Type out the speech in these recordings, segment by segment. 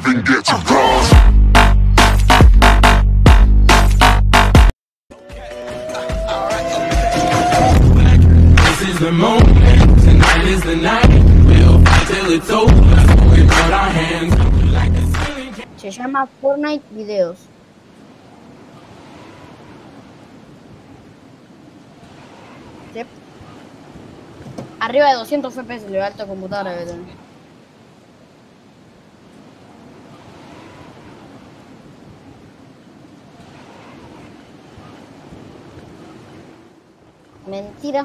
even get to cross. This is the moment, tonight is the night. We'll fight till it's over. We put our hands up like a ceiling. Se llama Fortnite Videos. Yep. Arriba de 200 FPS le va alta computadora debe tener. Mentira.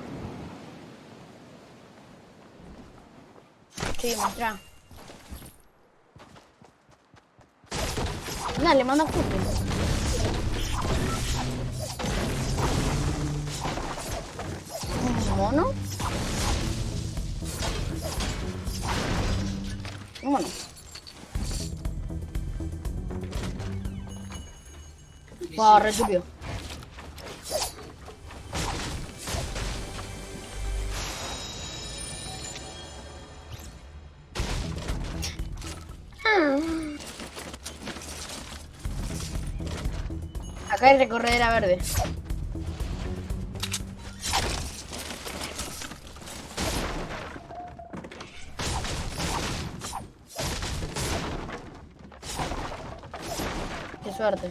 Sí, mostrá. Dale, manda foto. ¿Un mono? Un mono. Wow, returbio. Acá hay recorredera verde. Qué suerte.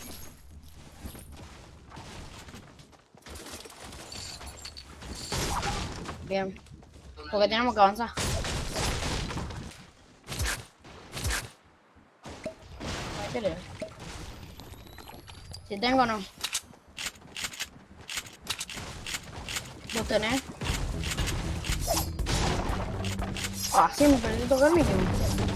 Bien. Porque tenemos que avanzar. ¿Qué le? Si tengo o no. ¿Vos tenés? Ah, sí, me perdí tocar el mínimo.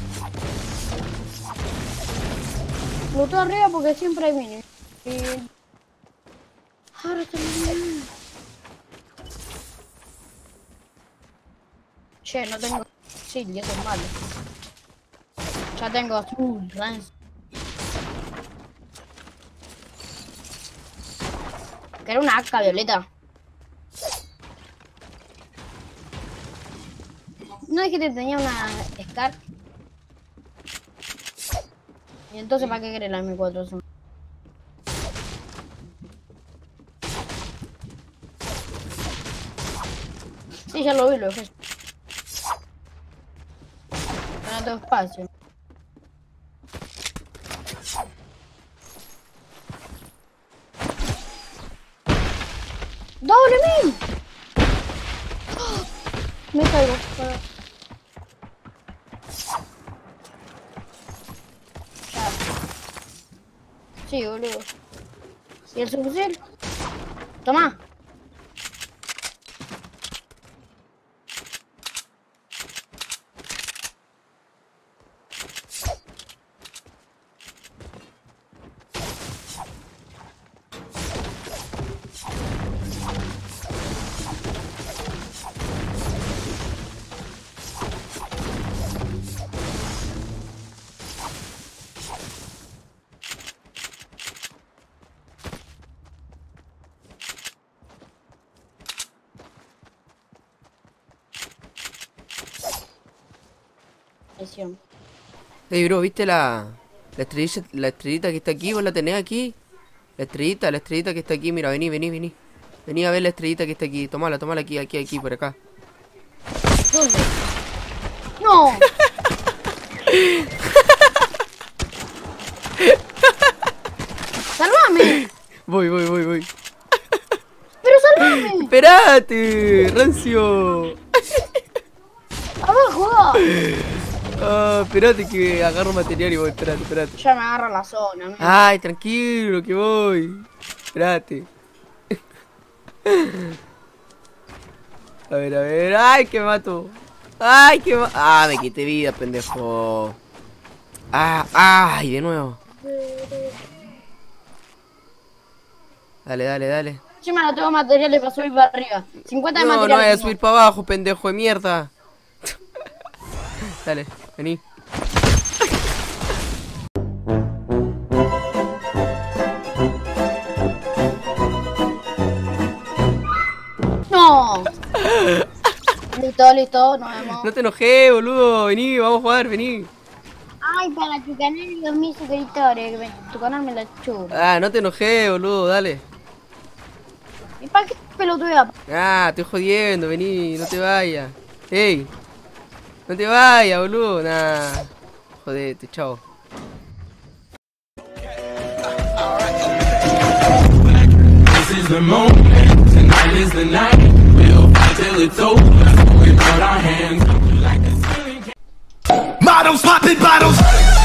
Lutó arriba porque siempre hay mínimo. Y... ahora está bien. Che, no tengo... sí, y eso es malo. Ya tengo azul, Rans. Que era una AK violeta. No es que te tenía una Scar. Y entonces ¿para qué querés la M4? Sí, ya lo vi, lo dejé. No tengo espacio. ¡Doble mil! ¡Oh! Me caigo. Ya. Sí, boludo. ¿Y el subfusil? Toma. Hey bro, ¿viste la estrellita que está aquí? ¿Vos la tenés aquí? La estrellita que está aquí, mira, vení. Vení a ver la estrellita que está aquí, tomala aquí, por acá. ¿Dónde? ¡No! ¡Salvame! Voy. ¡Pero salvame! ¡Esperate! ¡Rancio! ¡Abajo! Ah, esperate que agarro material y voy, esperate. Ya me agarra la zona. Man. Ay, tranquilo, que voy. Esperate. A ver. ¡Ay, que me mato! ¡Ah, me quité vida, pendejo! ¡Ay, de nuevo! Dale. Encima no tengo materiales para subir para arriba. 50 de materiales. No voy a subir para abajo, pendejo de mierda. Dale, vení. No. Listo, nos vemos. No te enojé, boludo. Vení, vamos a jugar, vení. Ay, para tu canal y 2000 suscriptores. Tu canal me la chupa. Ah, no te enojé, boludo, dale. ¿Y para qué pelotudea? Ah, estoy jodiendo, vení, no te vayas. Ey, no te vayas, boludo. Nah, jodete, chao. This is the moment, tonight is the night. We'll fight till it's over. We put our hands up like a ceiling. Models popping bottles.